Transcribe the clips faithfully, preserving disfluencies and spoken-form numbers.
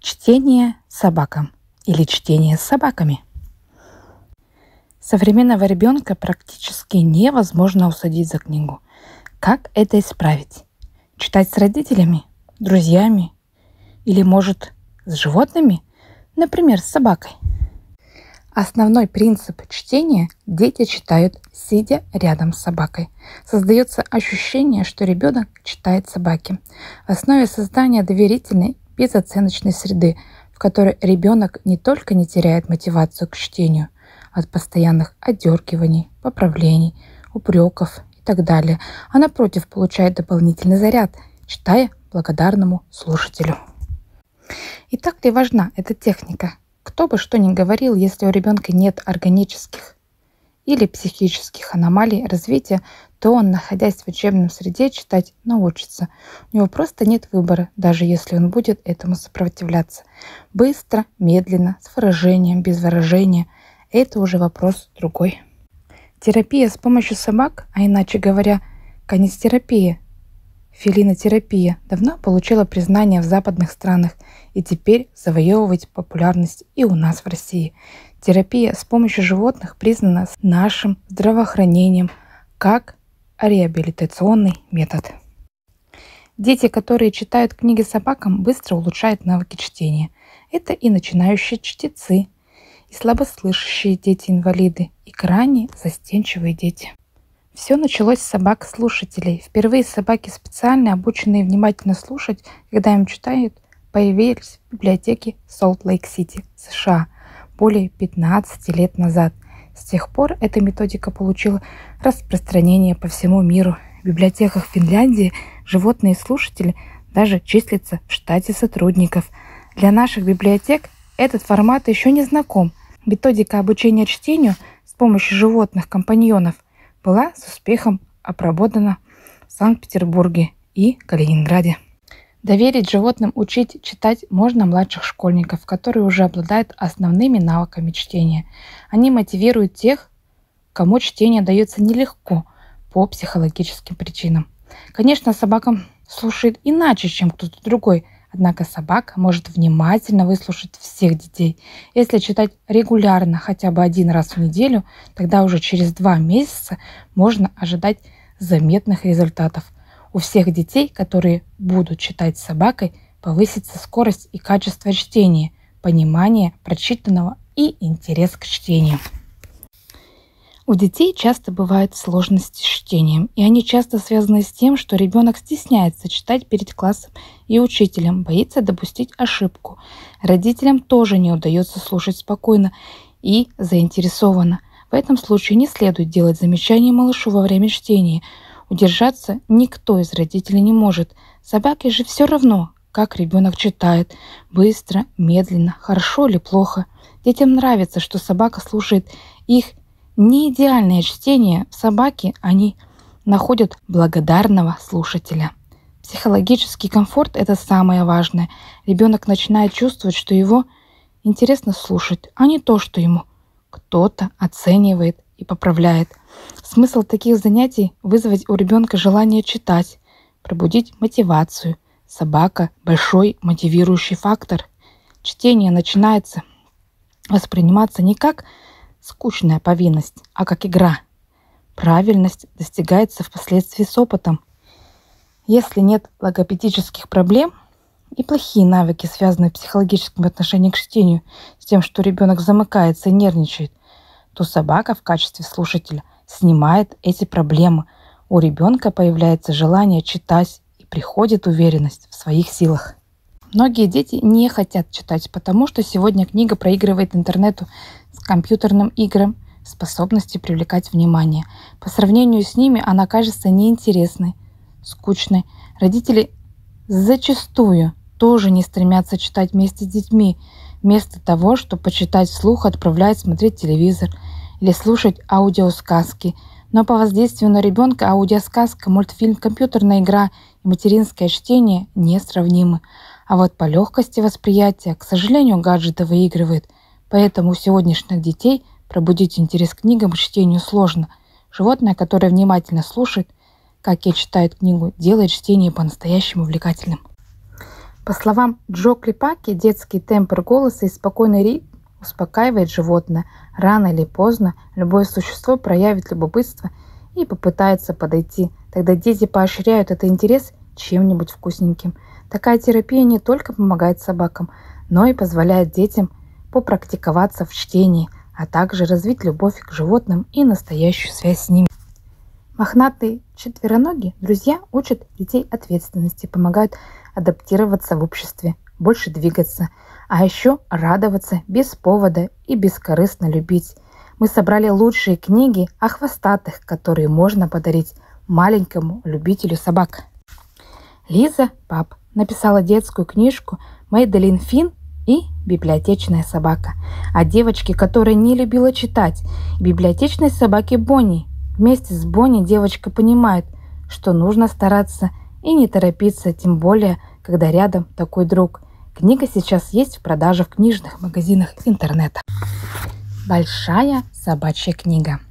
Чтение собакам или чтение с собаками. Современного ребенка практически невозможно усадить за книгу. Как это исправить? Читать с родителями, друзьями или, может, с животными, например, с собакой? Основной принцип чтения – дети читают, сидя рядом с собакой. Создается ощущение, что ребенок читает собаке. В основе создания доверительной, безоценочной среды, в которой ребенок не только не теряет мотивацию к чтению от постоянных отдергиваний, поправлений, упреков и так далее, а напротив получает дополнительный заряд, читая благодарному слушателю. И так ли важна эта техника? Кто бы что ни говорил, если у ребенка нет органических или психических аномалий развития, то он, находясь в учебном среде, читать научится. У него просто нет выбора, даже если он будет этому сопротивляться. Быстро, медленно, с выражением, без выражения – это уже вопрос другой. Терапия с помощью собак, а иначе говоря, канистерапия, фелинотерапия, давно получила признание в западных странах и теперь завоевывает популярность и у нас в России. Терапия с помощью животных признана нашим здравоохранением как реабилитационный метод. Дети, которые читают книги собакам, быстро улучшают навыки чтения. Это и начинающие чтецы, и слабослышащие дети-инвалиды, и крайне застенчивые дети. Все началось с собак-слушателей. Впервые собаки, специально обученные внимательно слушать, когда им читают, появились в библиотеке Солт-Лейк-Сити, США, более пятнадцати лет назад. С тех пор эта методика получила распространение по всему миру. В библиотеках Финляндии животные-слушатели даже числятся в штате сотрудников. Для наших библиотек этот формат еще не знаком. Методика обучения чтению с помощью животных-компаньонов была с успехом опробована в Санкт-Петербурге и Калининграде. Доверить животным учить читать можно младших школьников, которые уже обладают основными навыками чтения. Они мотивируют тех, кому чтение дается нелегко по психологическим причинам. Конечно, собакам слушает иначе, чем кто-то другой, однако собака может внимательно выслушать всех детей. Если читать регулярно, хотя бы один раз в неделю, тогда уже через два месяца можно ожидать заметных результатов. У всех детей, которые будут читать с собакой, повысится скорость и качество чтения, понимание прочитанного и интерес к чтению. У детей часто бывают сложности с чтением, и они часто связаны с тем, что ребенок стесняется читать перед классом и учителем, боится допустить ошибку. Родителям тоже не удается слушать спокойно и заинтересованно. В этом случае не следует делать замечания малышу во время чтения. Удержаться никто из родителей не может. Собаке же все равно, как ребенок читает, быстро, медленно, хорошо или плохо. Детям нравится, что собака слушает их не идеальное чтение. В собаке они находят благодарного слушателя. Психологический комфорт – это самое важное. Ребенок начинает чувствовать, что его интересно слушать, а не то, что ему кто-то оценивает и поправляет. Смысл таких занятий – вызвать у ребенка желание читать, пробудить мотивацию. Собака – большой мотивирующий фактор. Чтение начинается восприниматься не как скучная повинность, а как игра. Правильность достигается впоследствии с опытом. Если нет логопедических проблем и плохие навыки, связанные с психологическим отношением к чтению, с тем, что ребенок замыкается и нервничает, то собака в качестве слушателя снимает эти проблемы. У ребенка появляется желание читать и приходит уверенность в своих силах. Многие дети не хотят читать, потому что сегодня книга проигрывает интернету с компьютерным играм способности привлекать внимание. По сравнению с ними она кажется неинтересной, скучной. Родители зачастую тоже не стремятся читать вместе с детьми. Вместо того, чтобы почитать вслух, отправляют смотреть телевизор или слушать аудиосказки. Но по воздействию на ребенка аудиосказка, мультфильм, компьютерная игра и материнское чтение несравнимы. А вот по легкости восприятия, к сожалению, гаджеты выигрывают. Поэтому у сегодняшних детей пробудить интерес к книгам и чтению сложно. Животное, которое внимательно слушает, как и читает книгу, делает чтение по-настоящему увлекательным. По словам Джо Клипаки, детский тембр голоса и спокойный ритм успокаивает животное. Рано или поздно любое существо проявит любопытство и попытается подойти. Тогда дети поощряют этот интерес чем-нибудь вкусненьким. Такая терапия не только помогает собакам, но и позволяет детям попрактиковаться в чтении, а также развить любовь к животным и настоящую связь с ними. Мохнатые четвероногие друзья учат детей ответственности, помогают адаптироваться в обществе, больше двигаться, а еще радоваться без повода и бескорыстно любить. Мы собрали лучшие книги о хвостатых, которые можно подарить маленькому любителю собак. Лиза Пап написала детскую книжку «Мэйделин Финн и библиотечная собака» о девочке, которая не любила читать, и библиотечной собаке Бонни. Вместе с Бонни девочка понимает, что нужно стараться и не торопиться, тем более, когда рядом такой друг. Книга сейчас есть в продаже в книжных магазинах интернета. Большая собачья книга.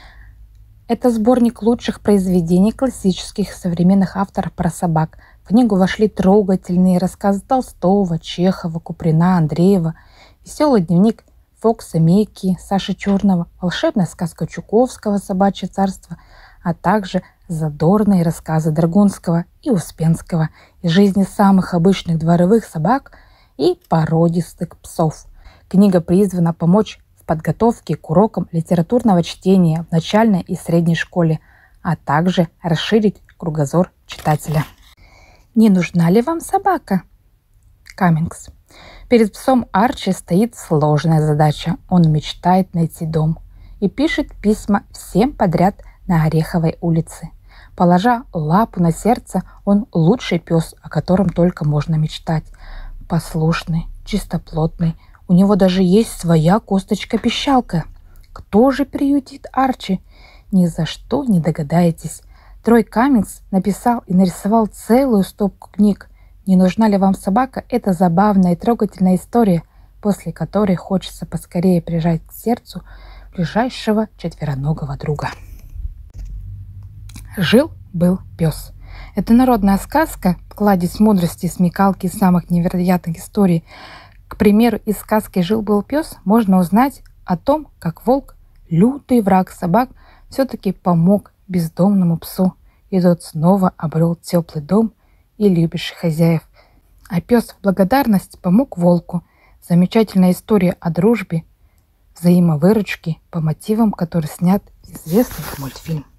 Это сборник лучших произведений классических современных авторов про собак. В книгу вошли трогательные рассказы Толстого, Чехова, Куприна, Андреева, веселый дневник Фокса Мекки, Саши Черного, волшебная сказка Чуковского «Собачье царство», а также задорные рассказы Драгунского и Успенского из жизни самых обычных дворовых собак и породистых псов. Книга призвана помочь в подготовке к урокам литературного чтения в начальной и средней школе, а также расширить кругозор читателя. Не нужна ли вам собака? Каммингс. Перед псом Арчи стоит сложная задача. Он мечтает найти дом и пишет письма всем подряд на Ореховой улице. Положа лапу на сердце, он лучший пес, о котором только можно мечтать. Послушный, чистоплотный, у него даже есть своя косточка-пищалка. Кто же приютит Арчи? Ни за что не догадаетесь. Трой Каммингс написал и нарисовал целую стопку книг. «Не нужна ли вам собака?» – это забавная и трогательная история, после которой хочется поскорее прижать к сердцу ближайшего четвероногого друга. Жил-был пес. Это народная сказка, кладезь мудрости, смекалки и самых невероятных историй. К примеру, из сказки «Жил-был пес» можно узнать о том, как волк, лютый враг собак, все-таки помог бездомному псу, и тот снова обрел теплый дом и любящих хозяев. А пес в благодарность помог волку. Замечательная история о дружбе, взаимовыручке, по мотивам которой снят известный мультфильм.